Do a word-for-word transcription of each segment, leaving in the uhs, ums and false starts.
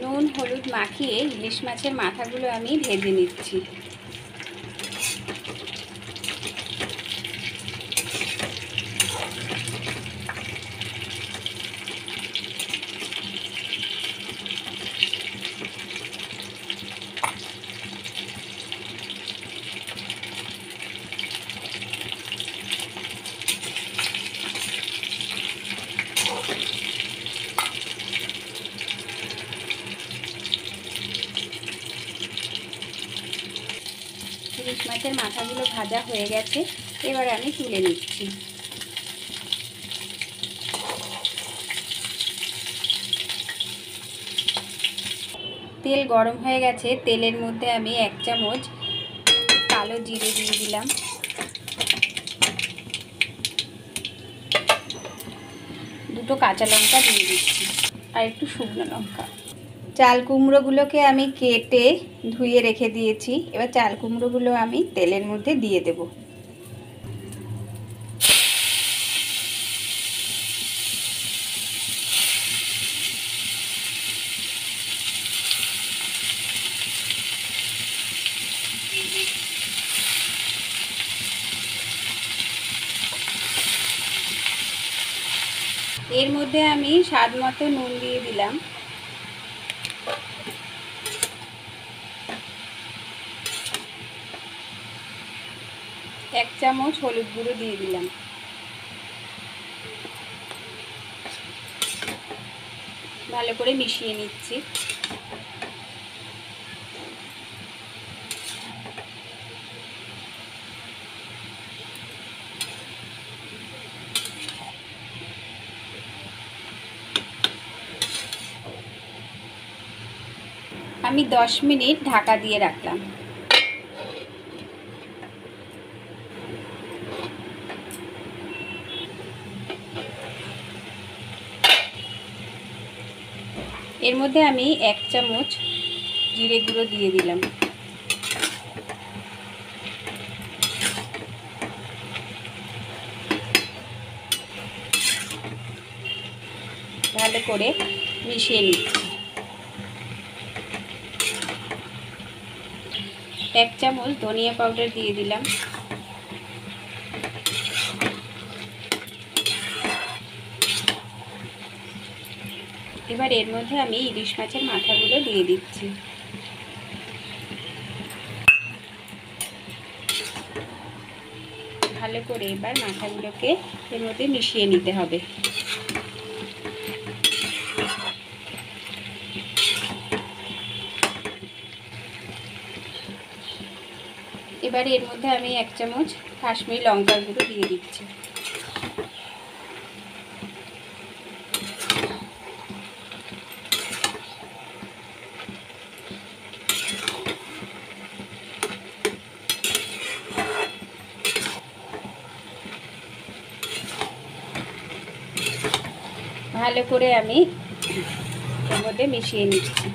নুন হলুদ মাখিয়ে ইলিশ মাছের মাথাগুলো আমি ভেজে নিচ্ছি। ইলিশ মাছের মাথাগুলো ভাজা হয়ে গেছে, এবার আমি তুলে নিচ্ছি। তেল গরম হয়ে গেছে, তেলের মধ্যে আমি এক চামচ কালো জিরে দিয়ে দিলাম, দুটো কাঁচা লঙ্কা দিয়ে দিচ্ছি আর একটু শুকনো লঙ্কা। চাল কুমড়োগুলোকে আমি কেটে ধুয়ে রেখে দিয়েছি, এবার চাল কুমড়োগুলো আমি তেলের মধ্যে দিয়ে দেব। এর মধ্যে আমি স্বাদ মতো নুন দিয়ে দিলাম, এক চামচ হলুদ গুঁড়ো দিয়ে দিলাম, ভালো করে মিশিয়ে নিচ্ছি। আমি দশ মিনিট ঢাকা দিয়ে রাখলাম। এর মধ্যে আমি এক চামচ জিরে গুঁড়ো দিয়ে দিলাম, ভালো করে মিশিয়ে নিচ্ছি। এক চামচ ধনিয়া পাউডার দিয়ে দিলাম, এবার এর মধ্যে আমি ইলিশ মাছের মাথাগুলো দিয়ে দিচ্ছি। ভালো করে এবার মাথাগুলোকে এর মধ্যে মিশিয়ে নিতে হবে। এবার এর মধ্যে আমি এক চামচ কাশ্মীরি লঙ্কার গুঁড়ো দিয়ে দিচ্ছি। ভালো করে আমি এর মধ্যে মিশিয়ে নিচ্ছি।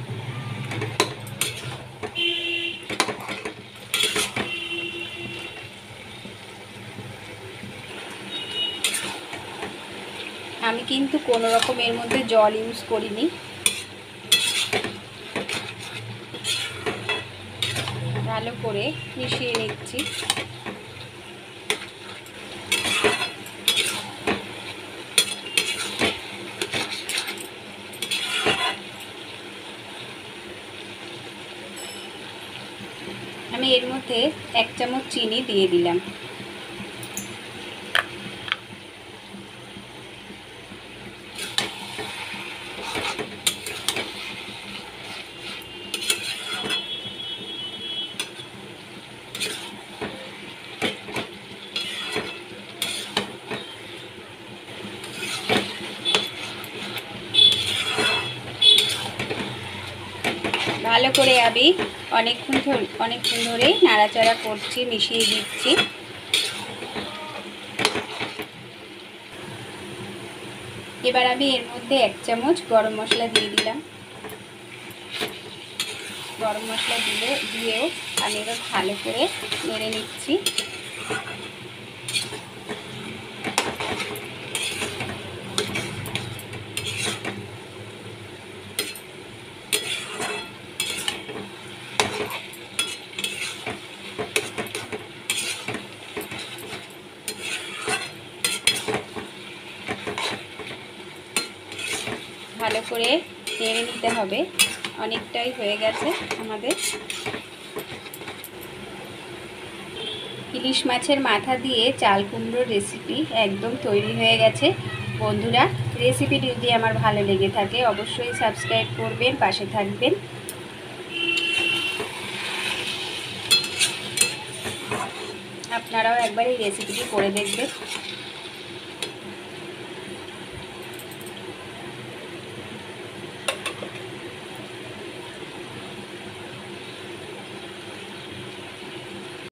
আমি কিন্তু কোনো রকম এর মধ্যে জল ইউজ করিনি, ভালো করে মিশিয়ে নিচ্ছি। আমি এর মধ্যে এক চামচ চিনি দিয়ে দিলাম, ভালো করে আমি অনেকক্ষণ অনেকক্ষণ ধরে নাড়াচাড়া করছি, মিশিয়ে দিচ্ছি। এবার আমি এর মধ্যে এক চামচ গরম মশলা দিয়ে দিলাম, গরম মশলা দিলে দিয়েও আমি এবার ভালো করে নেড়ে নিচ্ছি। ভালো করে নেড়ে নিতে হবে। অনেকটাই হয়ে গেছে আমাদের। ইলিশ মাছের মাথা দিয়ে চাল কুমড়োর রেসিপি একদম তৈরি হয়ে গেছে। বন্ধুরা, রেসিপিটি যদি আমার ভালো লেগে থাকে অবশ্যই সাবস্ক্রাইব করবেন, পাশে থাকবেন। আপনারাও একবার এই রেসিপিটি করে দেখবেন।